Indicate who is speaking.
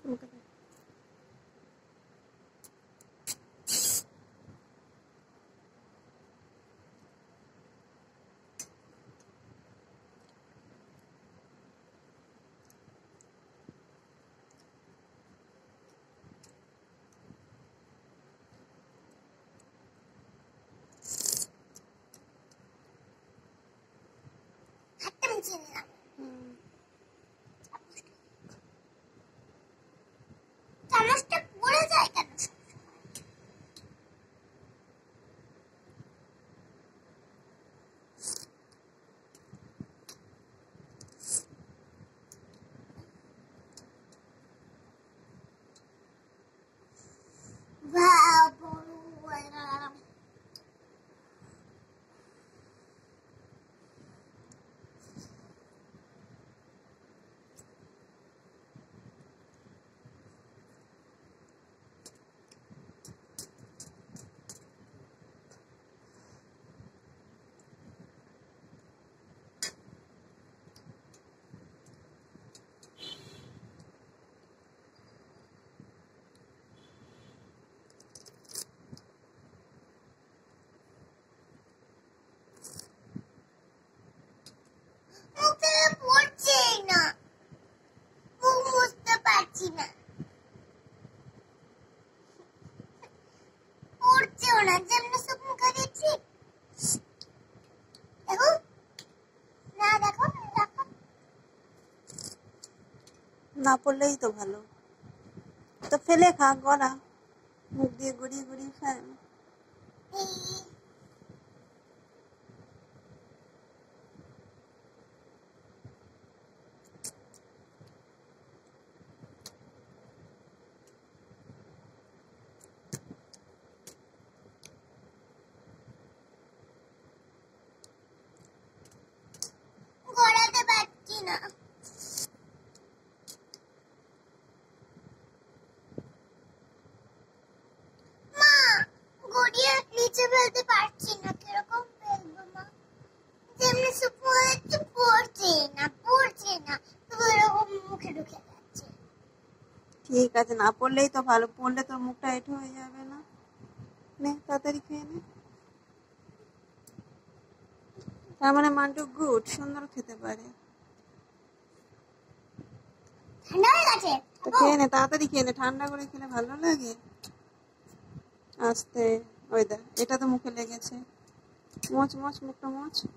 Speaker 1: চামচটা পড়ে যায় কেন?
Speaker 2: না পড়লেই তো ভালো, তো ফেলে খা, গড়া মুখ দিয়ে গড়িয়ে গড়িয়ে খায়।
Speaker 1: গড়াতে পারছি না। মা, গড়িয়ে নিচে ফেলতে পারছি না, কিরকম ফেলবো মা? যেমনি সুপু হচ্ছে পড়ছে না তো এরকম মুখে ঢুকে যাচ্ছে।
Speaker 2: ঠিক আছে, না পড়লেই তো ভালো, পড়লে তোর মুখটা এঁটো হয়ে যাবে না। নে তাড়াতাড়ি খেয়ে নে। তার মানে মান্টু গুড, সুন্দর খেতে পারে।
Speaker 1: ঠান্ডা হয়ে গেছে
Speaker 2: তো খেয়ে নে, তাড়াতাড়ি খেয়ে নে, ঠান্ডা করে খেলে ভালো লাগে। আস্তে, ওই দেখ এটা তো মুখে লেগেছে, মোচ মোচ মুখটা মোচ।